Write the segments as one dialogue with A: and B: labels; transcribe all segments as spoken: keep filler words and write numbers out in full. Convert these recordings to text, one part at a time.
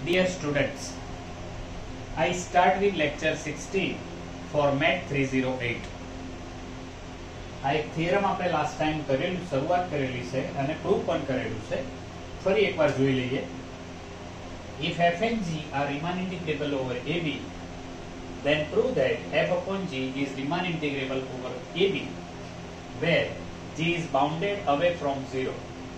A: Dear students, I start with lecture sixteen for Math three oh eight. આ એક theorem આપણે last time કરેલું શરૂઆત કરેલી છે અને પ્રૂફ પણ કરેલું છે. ફરી એકવાર જોઈ લઈએ. If f and g are Riemann integrable over A B, then prove that f upon g is Riemann integrable over A B, where g is bounded away from zero.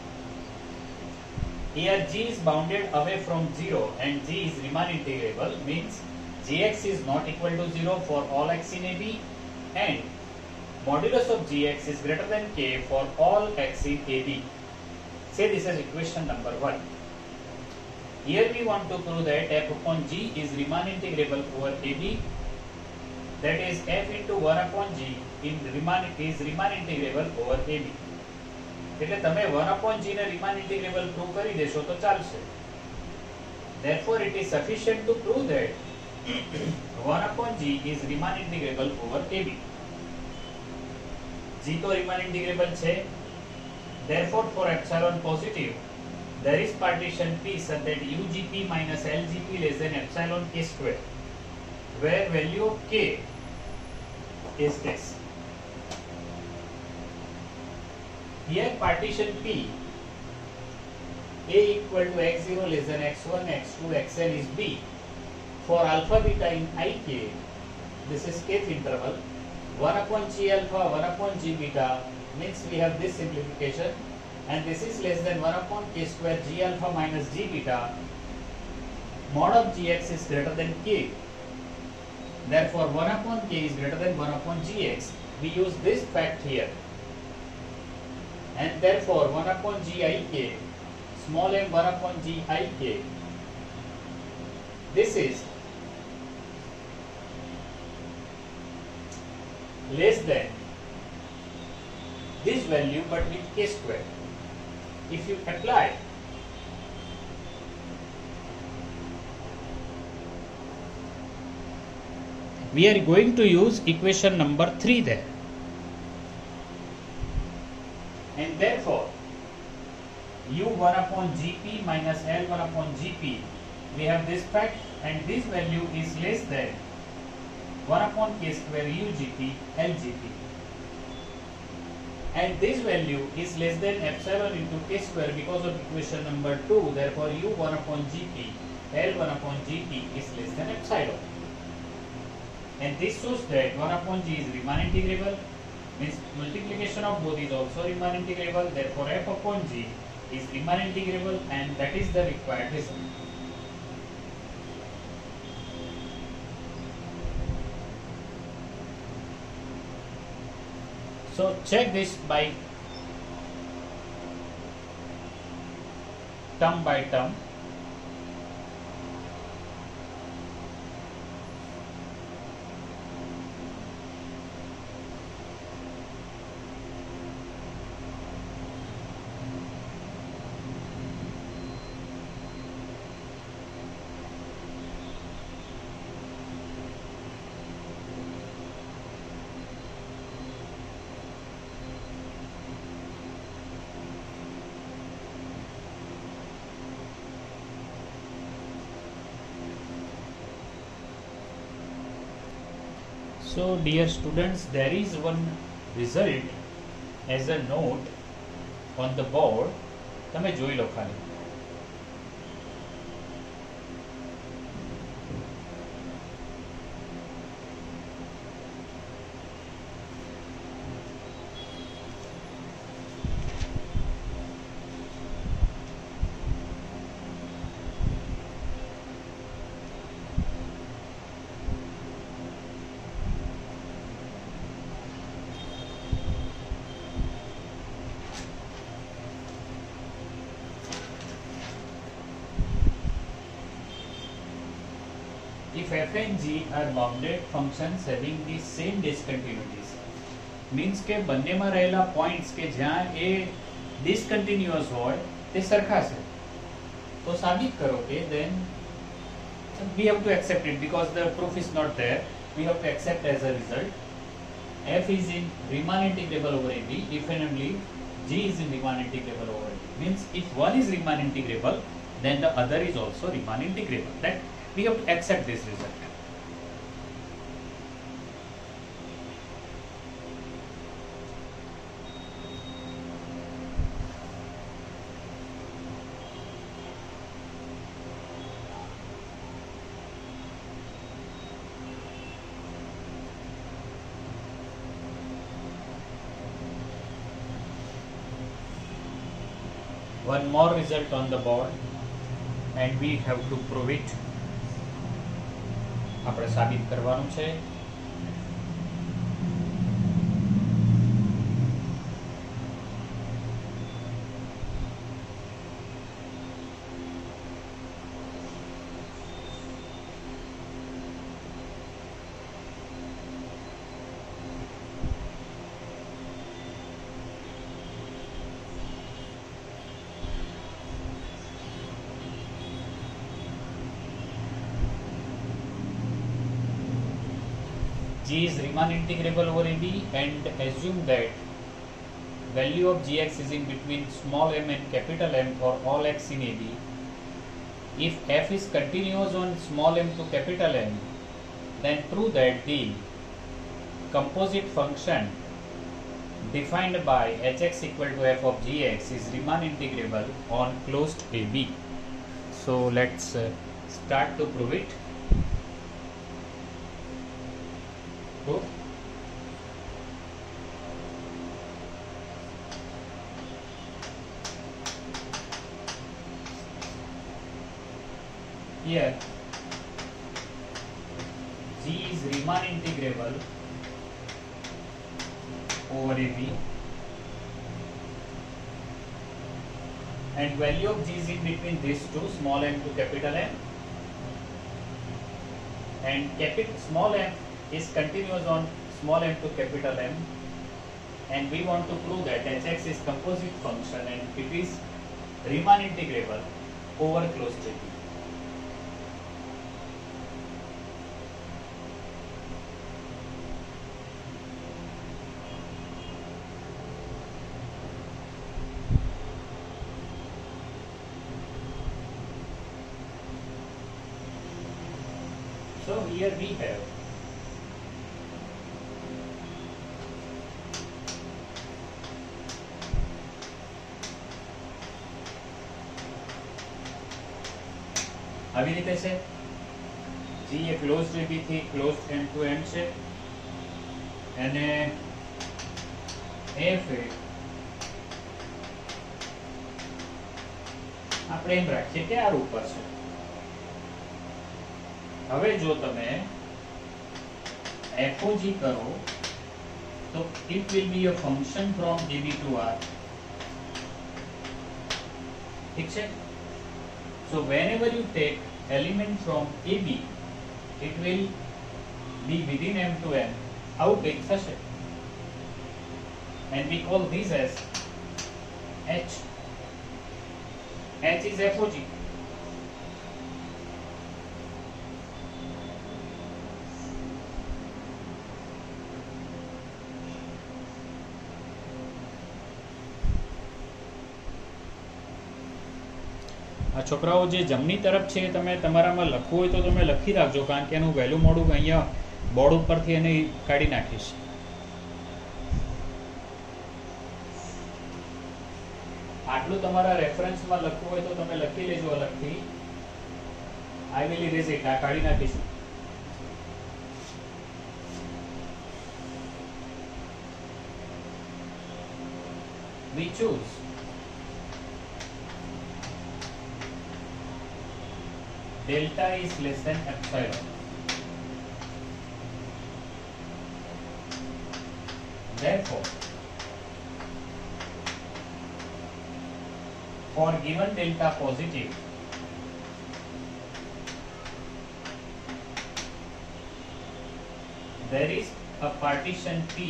A: Here g is bounded away from zero and g is Riemann integrable means gx is not equal to zero for all x in A B and modulus of gx is greater than k for all x in A B. Say this is equation number one. Here we want to prove that f upon g is Riemann integrable over A B. That is f into one upon g in Riemann is Riemann integrable over A B. એટલે તમે one upon g ને Riemann integrable prove કરી દેશો તો ચાલશે. Therefore it is sufficient to prove that one upon g is Riemann integrable over A B. g તો Riemann integrable છે. Therefore for epsilon positive there is partition P such that U G P minus L G P less than epsilon k square, where value of k is this. Here partition P A equal to x zero less than x one, x two, xn is B. For alpha beta in Ik, this is kth interval. one upon g alpha, one upon g beta means we have this simplification, and this is less than one upon k square g alpha minus g beta. Mod of gx is greater than k. Therefore one upon k is greater than one upon gx. We use this fact here. And therefore one upon gik, small m one upon gik, this is less than this value but with k square. If you apply we are going to use equation number three there. And therefore u one upon gp minus l one upon gp, we have this fact, and this value is less than one upon k square ugp lgp, and this value is less than epsilon into k square because of equation number two. Therefore u one upon gp l one upon gp is less than epsilon, and this shows that one upon g is Riemann integrable means multiplication of both is also Riemann integrable. Therefore f upon g is Riemann integrable, and that is the required result. So check this by term by term. So dear students, there is one result as a note on the board. તમે જોઈ લો ખાલી. If f and g are bounded functions having the same discontinuities, means કે બંનેમાં રહેલા points કે જ્યાં એ discontinuous હોય તે સરખા છે, તો સાબિત કરો કે then we have to accept it because the proof is not there. We have to accept as a result f is in Riemann integrable over A B if and only g is in Riemann integrable over A B. Means if one is Riemann integrable, then the other is also Riemann integrable. That we have to accept this result. One more result on the board and we have to prove it. આપણે સાબિત કરવાનું છે. G is Riemann integrable over A B, and assume that value of Gx is in between small m and capital M for all x in A B. If f is continuous on small m to capital M, then prove that the composite function defined by Hx equal to f of Gx is Riemann integrable on closed A B. So let's uh, start to prove it. Proof. Here G is Riemann integrable over A B, and value of G is in between these two, small m to capital M, and capital small m is continuous on small m to capital M, and we want to prove that Hx is composite function and it is Riemann integrable over closed A B. So here we have આવી રીતે છે. G એ closed A B થી closed M to M છે, અને F એ આપણે એમ રાખીએ કે આર ઉપર છે. હવે જો તમે F O G કરો તો it will be a function from A B to R. ઠીક છે. So whenever you take element from A B, it will be within M to M. How big થશે? And we call this as H. H is F O G. આ છોકરાઓ જે જમણી તરફ છે તમે તમારામાં લખવું હોય તો તમે લખી રાખજો, કારણ કે એનું વહેલું મોડું અહીંયા બોર્ડ ઉપરથી એને કાઢી નાખીશ. આટલું તમારા રેફરન્સમાં લખવું હોય તો તમે લખી લેજો અલગથી. I will erase it. આ કાઢી નાખીશું. We choose delta is less than epsilon. Therefore, for given delta positive, there is a partition P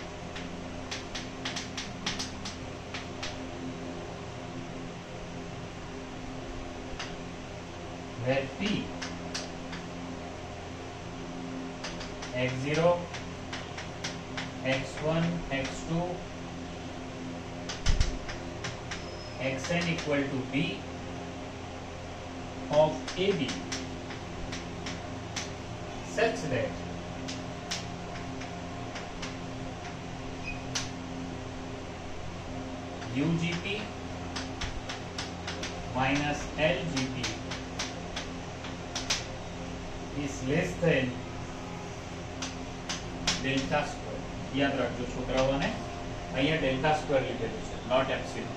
A: where P x zero, x one, x two, xn equal to B of A B such that U G P minus L G P is less than delta square. याद रखજો છોકરાઓને અહીંયા delta square લીધેલું છે, not epsilon.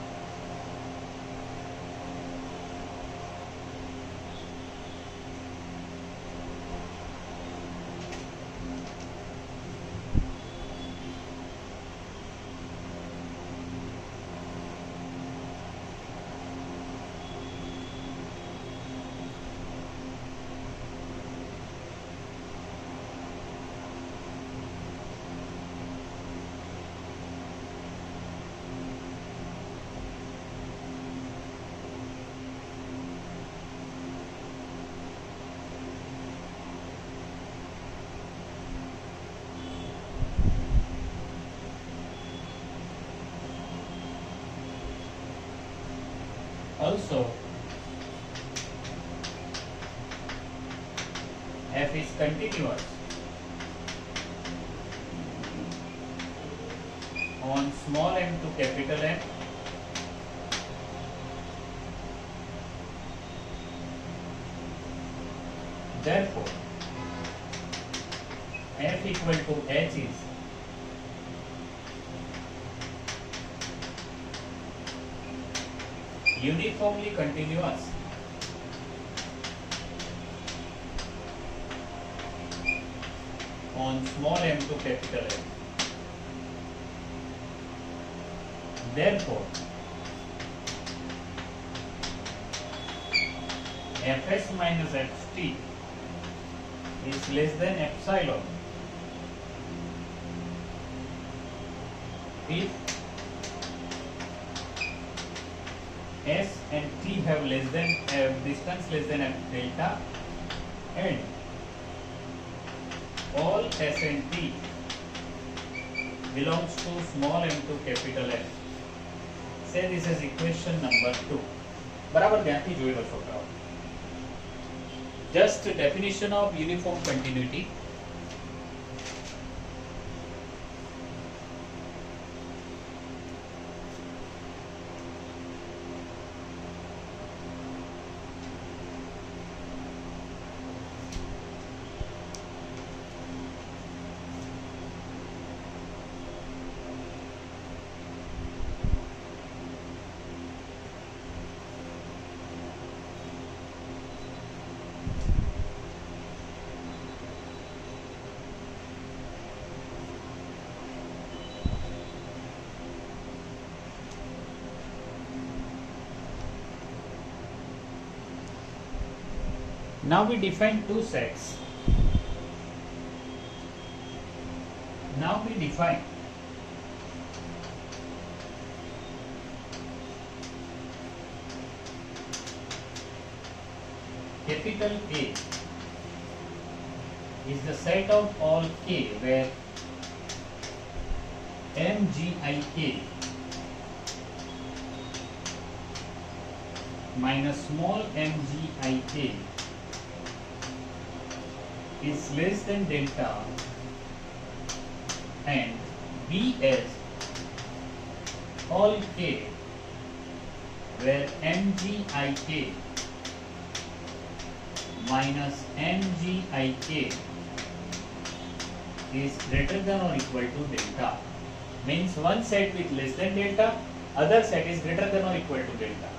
A: Also, f is continuous on small m to capital M. Therefore, f equal to h is uniformly continuous on small m to capital M. Therefore, fs minus ft is less than epsilon if S and T have less than uh, distance less than delta, and all S and T belongs to small m to capital M. Say this is equation number two. बराबर ध्यानથી જોઈ લો છોકરાઓ. Just definition of uniform continuity. Now we define two sets. Now we define capital A is the set of all k where mgik minus small mgik is less than delta, and B as all k where mgik minus mgik is greater than or equal to delta. Means one set with less than delta, other set is greater than or equal to delta.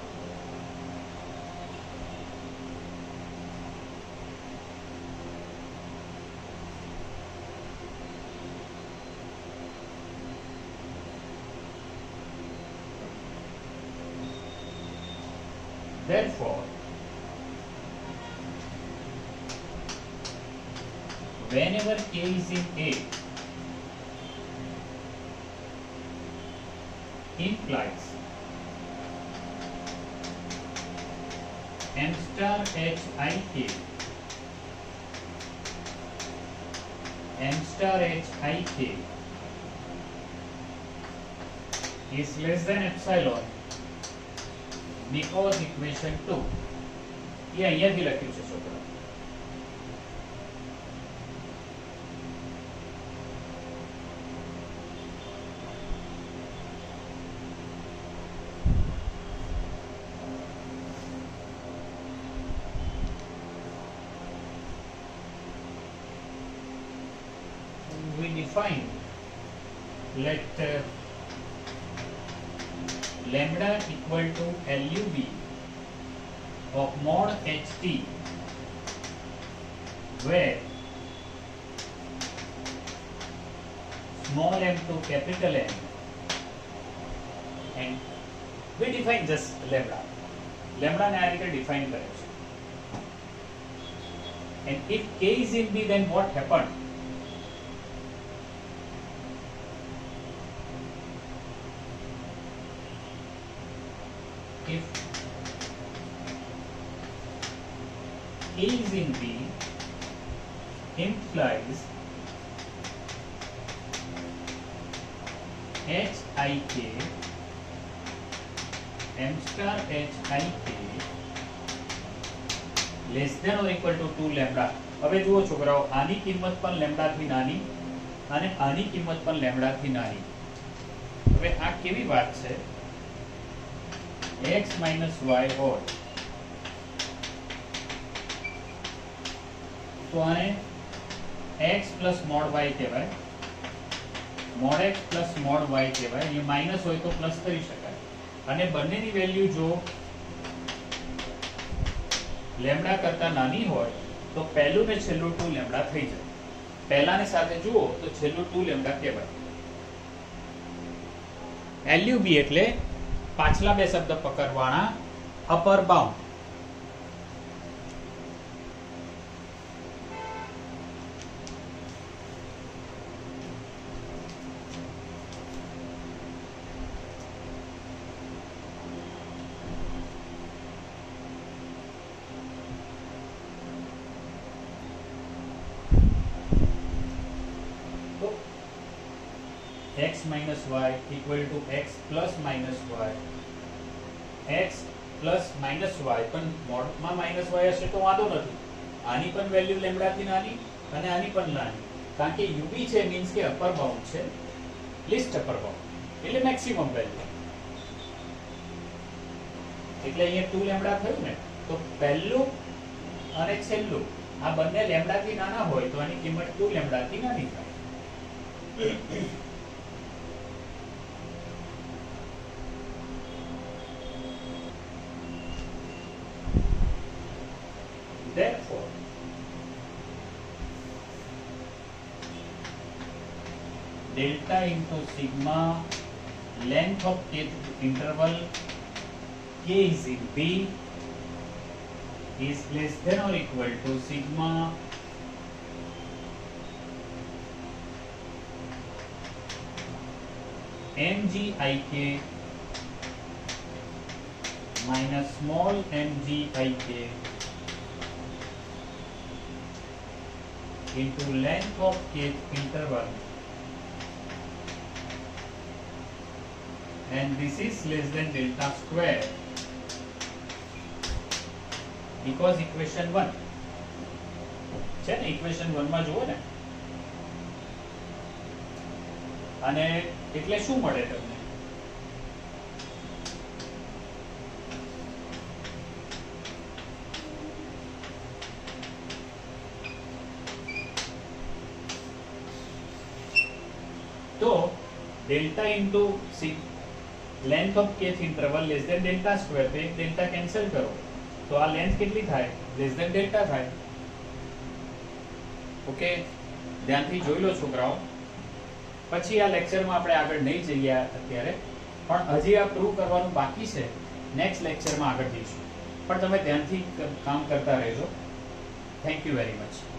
A: Therefore, whenever k is in A, implies m star h I k, m star h I k is less than epsilon, because equation two એ અહીંયાથી લખ્યું છે છોકરા. We define let uh, lambda equal to L U B of mod H T where small m to capital M, and we define just lambda. Lambda ને આ રીતે define કરે છે. And if k is in B, then what happened? If A is in B, implies H I K M star H I K less than or equal to two lambda. હવે જુઓ છોકરાઓ, આની કિંમત પણ lambda થી નાની અને આની કિંમત પણ લેમ્ડા થી નાની. હવે આ કેવી વાત છે? x minus y હોત તો આને x plus mod y કહેવાય, mod x plus mod y કહેવાય. એ માઇનસ હોય તો પ્લસ કરી શકાય. અને બંનેની વેલ્યુ જો લેમ્ડા કરતા નાની હોય તો પહેલું ને છેલ્લું ટુ લેમ્ડા થઈ જાય. પહેલાને સાથે જુઓ તો છેલ્લું ટુ લેમ્ડા કહેવાય. L U B એટલે પાછલા બે શબ્દ પકડવાના, અપર બાઉન્ડ. તો x minus y equal to x plus minus y, x plus minus y પણ મોડમાં માઇનસ y હશે તો વાંધો નથી. આની પણ વેલ્યુ લેમ્ડા થી નાની અને આની પણ નાની, કારણ કે u b છે મીન્સ કે અપર બાઉન્ડ છે, લીસ્ટ અપર બાઉન્ડ એટલે મેક્સિમમ વેલ્યુ. એટલે અહીંયા ટુ લેમ્ડા થયું ને, તો પહેલું અને છેલ્લું આ બંને લેમ્ડા થી નાના હોય તો આની કિંમત ટુ લેમ્ડા થી નાની થાય. Therefore, delta into sigma length of kth interval k is in B is less than or equal to sigma mgik minus small mgik into length of kth interval, and this is less than delta square because equation one છે ને, equation one માં જુઓ ને. અને એટલે શું મળે તમને? तो delta into length of kth interval less than delta square, तो एक डेल्टा कैंसिल करो तो आ लेंथ કેટલી થાય? લેસ દેન ડેલ્ટા થાય. ઓકે, ધ્યાનથી જોઈ લો છોકરાઓ. પછી આ લેક્ચરમાં આપણે આગળ નહીં જઈએ અત્યારે, પણ હજી આ પ્રૂવ કરવાનું બાકી છે. નેક્સ્ટ લેક્ચરમાં આગળ જઈશું, પણ તમે ધ્યાનથી કામ કરતા રહેજો. Thank you very much.